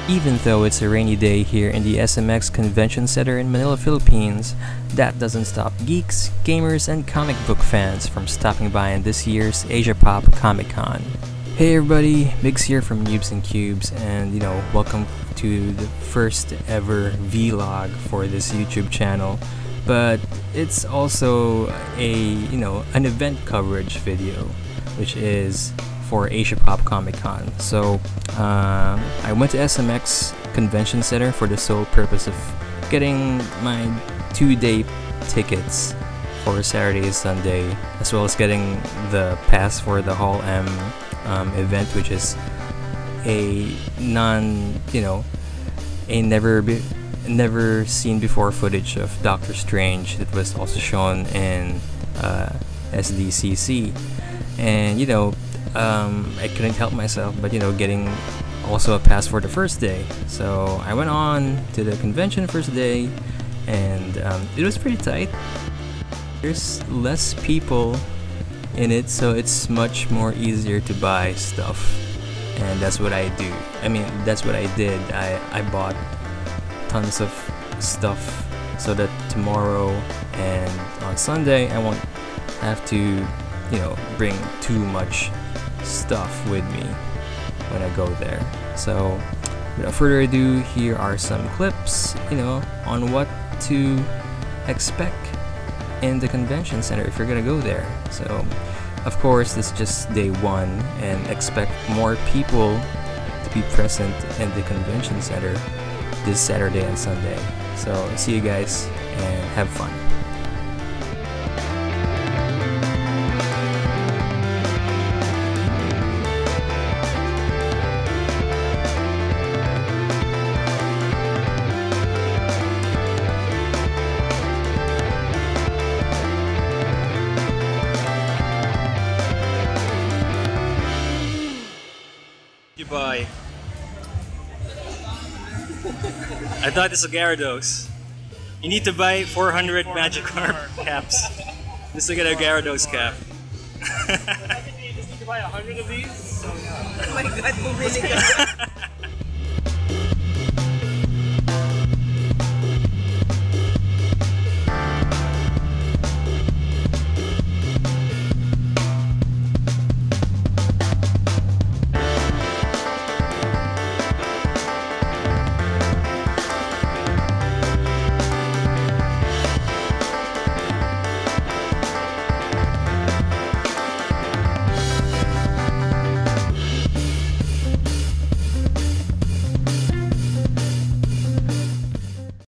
Even though it's a rainy day here in the SMX Convention Center in Manila, Philippines, that doesn't stop geeks, gamers, and comic book fans from stopping by in this year's Asia Pop Comic Con. Hey everybody, Migs here from Noobs and Cubes, and welcome to the first ever vlog for this YouTube channel. But it's also an event coverage video, which is for Asia Pop Comic Con. So I went to SMX Convention Center for the sole purpose of getting my 2-day tickets for Saturday and Sunday, as well as getting the pass for the Hall M event, which is a never seen before footage of Doctor Strange that was also shown in SDCC. And I couldn't help myself but getting also a pass for the first day. So I went on to the convention first day, and it was pretty tight. There's less people in it, so it's much more easier to buy stuff, and that's what I do. That's what I did. I bought tons of stuff so that tomorrow and on Sunday I won't have to bring too much stuff with me when I go there. So without further ado, here are some clips on what to expect in the convention center if you're gonna go there. So of course this is just day one, and expect more people to be present in the convention center this Saturday and Sunday. So see you guys and have fun. You buy. I thought this was Gyarados. You need to buy 400 Magikarp caps just to get a Gyarados cap. You just need to buy 100 of these? Oh my god, bumili ka.